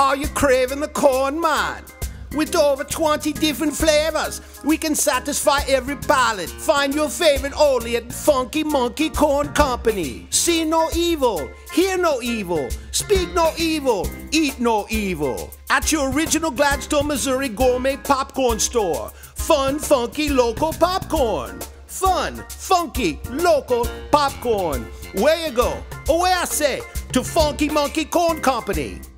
Are you craving the corn, man? With over 20 different flavors, we can satisfy every palate. Find your favorite only at Funky Monkey Corn Company. See no evil, hear no evil, speak no evil, eat no evil. At your original Gladstone, Missouri gourmet popcorn store. Fun, funky, local popcorn. Fun, funky, local popcorn. Where you go? Or where I say? To Funky Monkey Corn Company.